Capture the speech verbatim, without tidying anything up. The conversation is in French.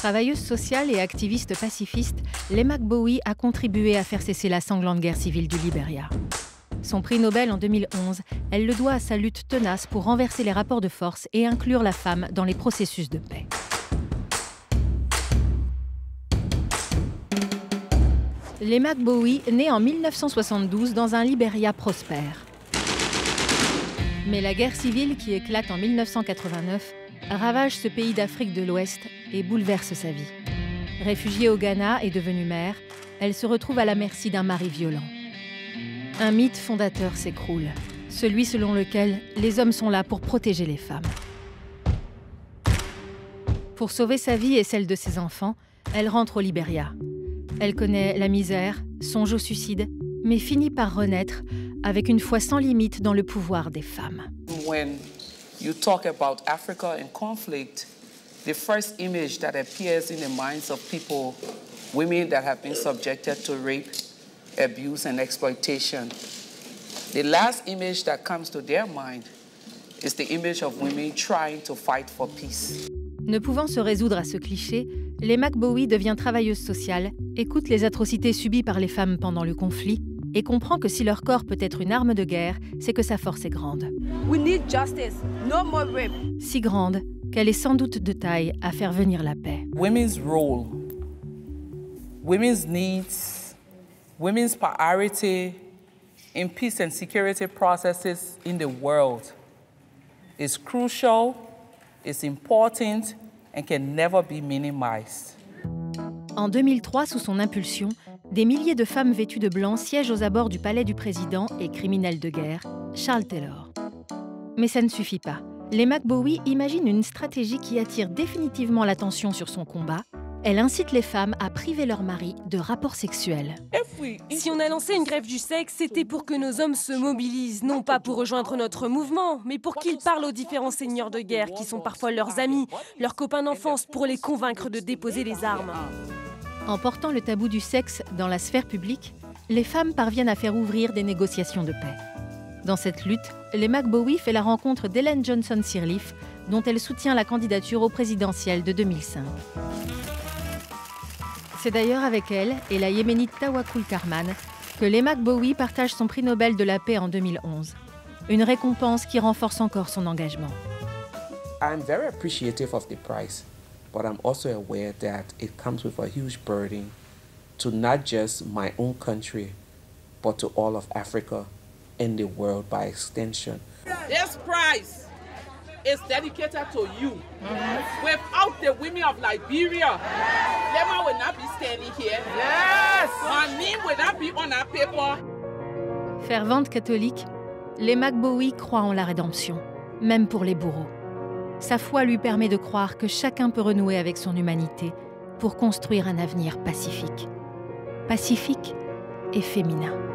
Travailleuse sociale et activiste pacifiste, Lemak Bowie a contribué à faire cesser la sanglante guerre civile du Libéria. Son prix Nobel en deux mille onze, elle le doit à sa lutte tenace pour renverser les rapports de force et inclure la femme dans les processus de paix. Lemak Bowie naît en mille neuf cent soixante-douze dans un Libéria prospère. Mais la guerre civile qui éclate en mille neuf cent quatre-vingt-neuf ravage ce pays d'Afrique de l'Ouest et bouleverse sa vie. Réfugiée au Ghana et devenue mère, elle se retrouve à la merci d'un mari violent. Un mythe fondateur s'écroule, celui selon lequel les hommes sont là pour protéger les femmes. Pour sauver sa vie et celle de ses enfants, elle rentre au Libéria. Elle connaît la misère, songe au suicide, mais finit par renaître avec une foi sans limite dans le pouvoir des femmes. When you talk about Africa in conflict, the first image that appears in the minds of people, women that have been subjected to rape, abuse and exploitation. The last image that comes to their mind is the image of women trying to fight for peace. Ne pouvant se résoudre à ce cliché, Lemak Bowie devient travailleuse sociale, écoute les atrocités subies par les femmes pendant le conflit et comprend que si leur corps peut être une arme de guerre, c'est que sa force est grande. We need justice, no more rape. Si grande qu'elle est sans doute de taille à faire venir la paix. Women's role, women's needs, women's priority in peace and security processes in the world is crucial, is important and can never be minimized. En deux mille trois, sous son impulsion, des milliers de femmes vêtues de blanc siègent aux abords du palais du président et criminel de guerre, Charles Taylor. Mais ça ne suffit pas. Lemak Bowie imagine une stratégie qui attire définitivement l'attention sur son combat. Elle incite les femmes à priver leurs maris de rapports sexuels. Si on a lancé une grève du sexe, c'était pour que nos hommes se mobilisent, non pas pour rejoindre notre mouvement, mais pour qu'ils parlent aux différents seigneurs de guerre qui sont parfois leurs amis, leurs copains d'enfance, pour les convaincre de déposer les armes. En portant le tabou du sexe dans la sphère publique, les femmes parviennent à faire ouvrir des négociations de paix. Dans cette lutte, Lemak Bowie fait la rencontre d'Ellen Johnson Sirleaf, dont elle soutient la candidature au présidentiel de deux mille cinq. C'est d'ailleurs avec elle et la yéménite Tawakkul Karman que Lemak Bowie partage son prix Nobel de la paix en deux mille onze. Une récompense qui renforce encore son engagement. I'm very appreciative of the prize, but I'm also aware that it comes with a huge burden to not just my own country, but to all of Africa and the world by extension. This prize is dedicated to you. Mm-hmm. Without the women of Liberia, Lemak will not be standing here. Yes! My name will not be on that paper. Fervente catholique, Lemak Bowie croit en la rédemption, même pour les bourreaux. Sa foi lui permet de croire que chacun peut renouer avec son humanité pour construire un avenir pacifique. Pacifique et féminin.